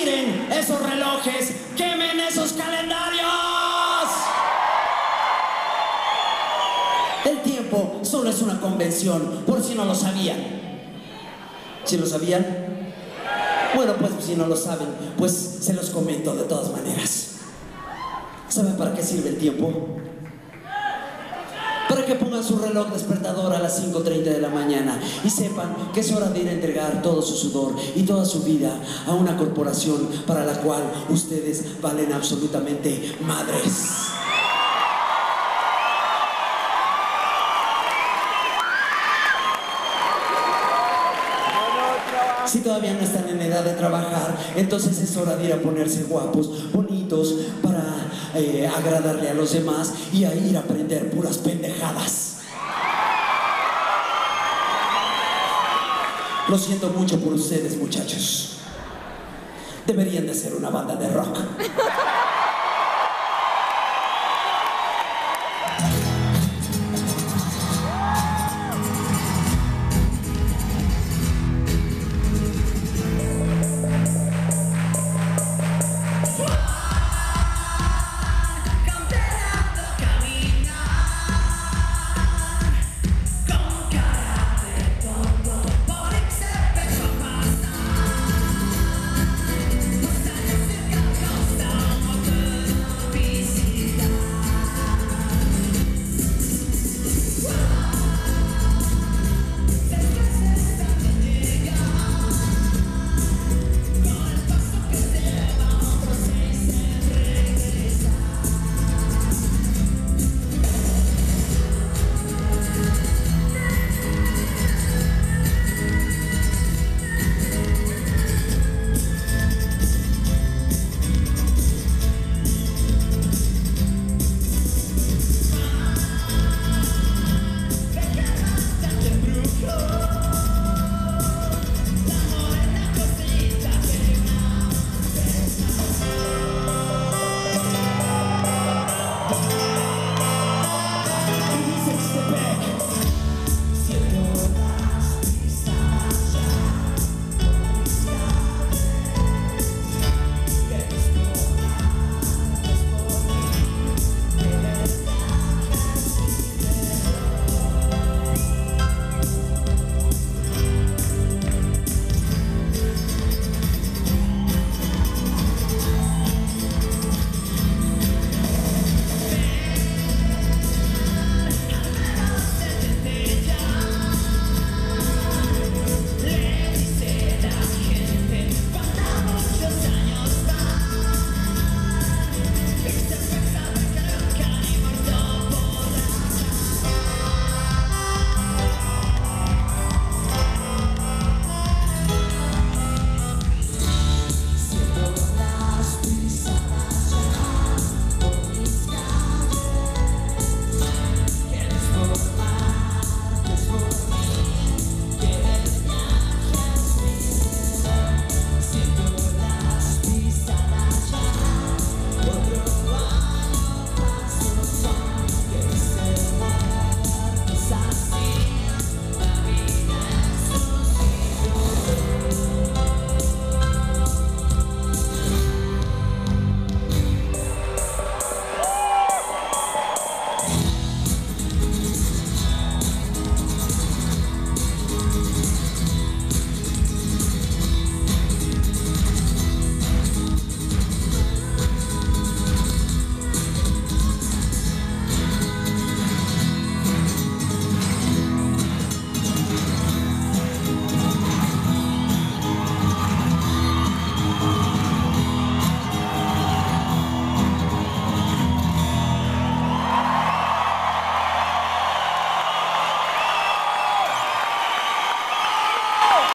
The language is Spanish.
tiren esos relojes, quemen esos calendarios. El tiempo solo es una convención, por si no lo sabían. ¿Sí lo sabían? Bueno, pues si no lo saben, pues se los comento de todas maneras. ¿Saben para qué sirve el tiempo? Para que pongan su reloj despertador a las 5:30 de la mañana y sepan que es hora de ir a entregar todo su sudor y toda su vida a una corporación para la cual ustedes valen absolutamente madres. Si todavía no están en edad de trabajar, entonces es hora de ir a ponerse guapos, bonitos, para agradarle a los demás y a ir a aprender puras pendejadas. Lo siento mucho por ustedes, muchachos. Deberían de ser una banda de rock.